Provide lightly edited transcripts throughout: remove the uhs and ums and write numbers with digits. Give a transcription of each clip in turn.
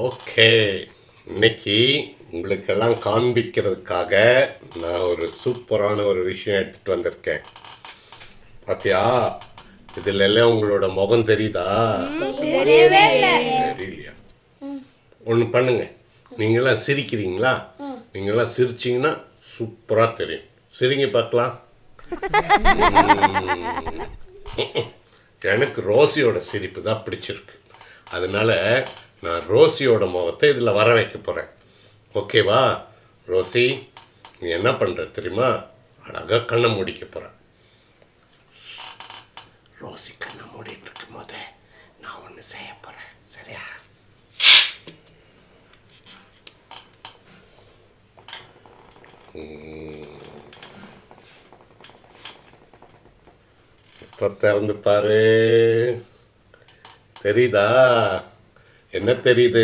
Okay, இன்னைக்கு உங்களுக்கெல்லாம் காண்பிக்கிறதுக்காக நான் ஒரு சூப்பரான ஒரு விஷயம் எடுத்துட்டு வந்திருக்கேன். பாத்தியா, இதுல எல்லாம் உங்களோட முகம் தெரியுதா? தெரியலையா? ஒன்று பண்ணுங்க, நீங்களாம் சிரிக்கிறீங்களா? நீங்களாம் சிரிச்சிங்கன்னா சூப்பரா தெரியும். சிரிங்க பார்க்கலாம். எனக்கு ரோசியோட சிரிப்பு தான் பிடிச்சிருக்கு. அதனால நான் ரோசியோட முகத்தை இதில் வர வைக்க போகிறேன். ஓகேவா? ரோசி, நீ என்ன பண்ணுற தெரியுமா? அழகாக கண்ணை மூடிக்க போகிறேன். ரோசி கண்ணை மூடிட்டு இருக்கும் போதே நான் ஒன்று செய்ய போகிறேன். சரியா? இப்போ திறந்து பாரு. தெரியுதா? என்ன தெரியுது?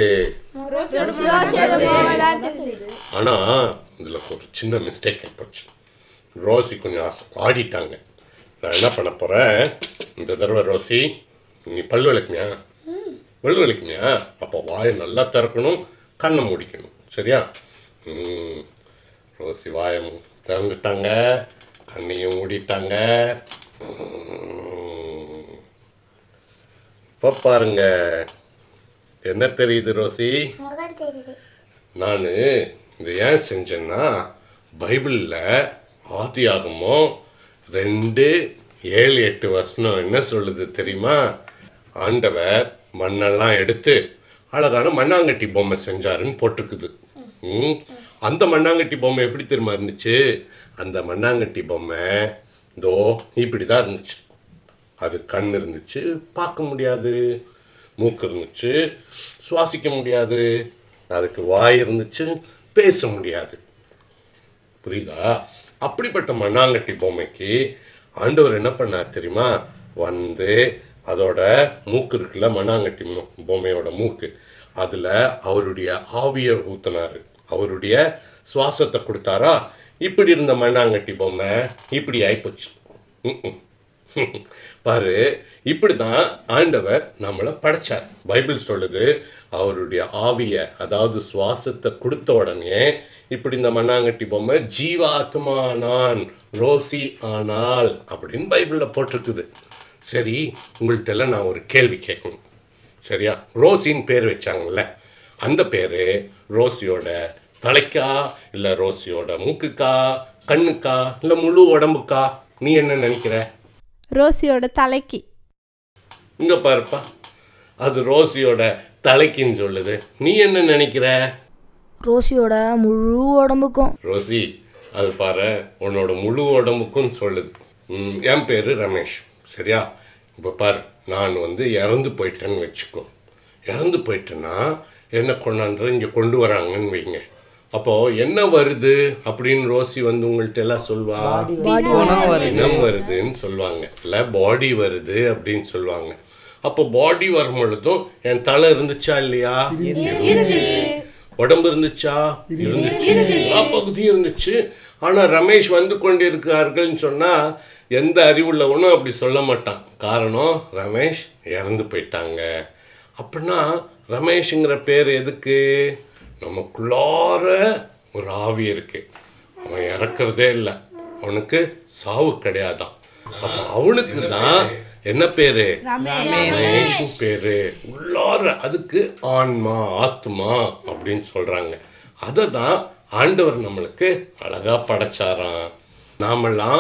ஆனா இதுல ஒரு சின்ன மிஸ்டேக் ஏற்பட்டுச்சு. ரோசி கொஞ்சம் ஆடிட்டாங்க. நான் என்ன பண்ண போறேன், இந்த தடவை ரோசி நீ பல் விளக்குனியா? பல் விளக்குனியா? அப்போ வாயை நல்லா திறக்கணும், கண்ணை முடிக்கணும். சரியா? ரோசி வாயை திறந்துட்டாங்க, கண்ணையும் மூடிட்டாங்க. இப்போ பாருங்க, என்ன தெரியுது ரோசி? நான் இந்த ஏன் செஞ்சேன்னா, பைபிளில் ஆதியாகமம் 2:7-8 என்ன சொல்லுது தெரியுமா? ஆண்டவர் மண்ணெல்லாம் எடுத்து அழகான மண்ணாங்கட்டி பொம்மை செஞ்சாருன்னு போட்டிருக்குது. அந்த மண்ணாங்கட்டி பொம்மை எப்படி தெரியுமா இருந்துச்சு? அந்த மண்ணாங்கட்டி பொம்மை இதோ இப்படி தான் இருந்துச்சு. அது கண் இருந்துச்சு, பார்க்க முடியாது. மூக்கு இருந்துச்சு, சுவாசிக்க முடியாது. அதுக்கு வாய் இருந்துச்சு, பேச முடியாது. புரியுதா? அப்படிப்பட்ட மண்ணாங்கட்டி பொம்மைக்கு ஆண்டவர் என்ன பண்ணார் தெரியுமா? வந்து அதோட மூக்கு இருக்குல்ல, மண்ணாங்கட்டி பொம்மையோட மூக்கு, அதில் அவருடைய ஆவியை ஊற்றினார், அவருடைய சுவாசத்தை கொடுத்தாரா. இப்படி இருந்த மண்ணாங்கட்டி பொம்மை இப்படி ஆயிப்போச்சு. பாரு, இப்படிதான் ஆண்டவர் நம்மளை படைச்சார். பைபிள் சொல்லுது, அவருடைய ஆவிய, அதாவது சுவாசத்தை கொடுத்த உடனே இப்படி இந்த மண்ணாங்கட்டி பொம்மை ஜீவாத்மானான், ரோசி ஆனால் அப்படின்னு பைபிள்ல போட்டிருக்குது. சரி, உங்கள்கிட்ட எல்லாம் நான் ஒரு கேள்வி கேட்கணும். சரியா? ரோசின்னு பேர் வச்சாங்கல்ல, அந்த பேரு ரோசியோட தலைக்கா, இல்ல ரோசியோட மூக்குக்கா, கண்ணுக்கா, இல்ல முழு உடம்புக்கா? நீ என்ன நினைக்கிற? ரோசியோட தலைக்கு. இங்க பாருப்பா, அது ரோசியோட தலைக்குன்னு சொல்லுது. நீ என்ன நினைக்கிற? ரோசியோட முழு உடம்புக்கும். ரோசி, அது பாரு, உன்னோட முழு உடம்புக்கும் சொல்லுது. என் பேரு ரமேஷ். சரியா? இப்போ பாரு, நான் இறந்து போயிட்டேன்னு வச்சுக்கோ. இறந்து போயிட்டேன்னா என்ன கொண்டாந்து இங்கே கொண்டு வராங்கன்னு வைங்க. அப்போ என்ன வருது அப்படின்னு ரோசி உங்கள்கிட்ட எல்லாம் சொல்வா? இனம் வருதுன்னு சொல்லுவாங்க, இல்லை பாடி வருது அப்படின்னு சொல்லுவாங்க. அப்போ பாடி வரும் பொழுதும் என் தலை இருந்துச்சா இல்லையா? உடம்பு இருந்துச்சா? இருந்துச்சு. எல்லா பகுதியும் இருந்துச்சு. ஆனா ரமேஷ் வந்து கொண்டிருக்கார்கள்னு சொன்னா எந்த அறிவுள்ளவனும் அப்படி சொல்ல மாட்டான். காரணம், ரமேஷ் இறந்து போயிட்டாங்க. அப்படின்னா ரமேஷுங்கிற பேர் எதுக்கு? நமக்குள்ளார ஒரு ஆவி இருக்கு, அவன் இறக்குறதே இல்லை, அவனுக்கு சாவு கிடையாதான். அப்ப அவனுக்கு தான் என்ன பேரு? ரமேஷ் பேரு. உள்ளார அதுக்கு ஆன்மா, ஆத்மா அப்படின்னு சொல்றாங்க. அதை தான் ஆண்டவர் நம்மளுக்கு அழகா படைச்சாராம். நாமெல்லாம்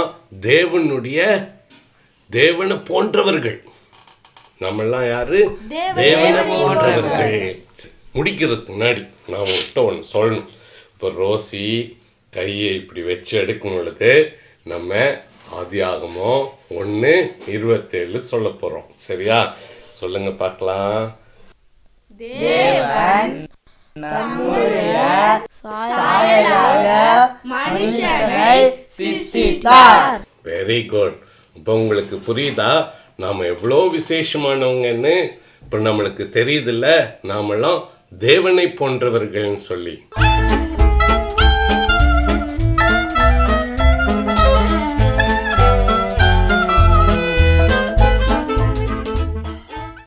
தேவனை போன்றவர்கள். நம்மெல்லாம் யாரு? தேவனை போன்றவர்கள். முடிக்கிறதுக்கு முன்னாடி நான் உங்கள்கிட்ட ஒன்று சொல்லணும். இப்போ ரோசி கையை இப்படி வச்சு எடுக்கும் பொழுது நம்ம ஆதியாகமம் 1:27 சொல்ல போறோம். சரியா? சொல்லுங்க பார்க்கலாம். தேவன் தம்முடைய சாயலாக மனுஷனை சிருஷ்டித்தார். Very good. இப்போ உங்களுக்கு புரியுதா நாம எவ்வளோ விசேஷமானவங்கன்னு? இப்போ நம்மளுக்கு தெரியுதுல்ல, நாமெல்லாம் தேவனை போன்றவர்கள்னு சொல்லி.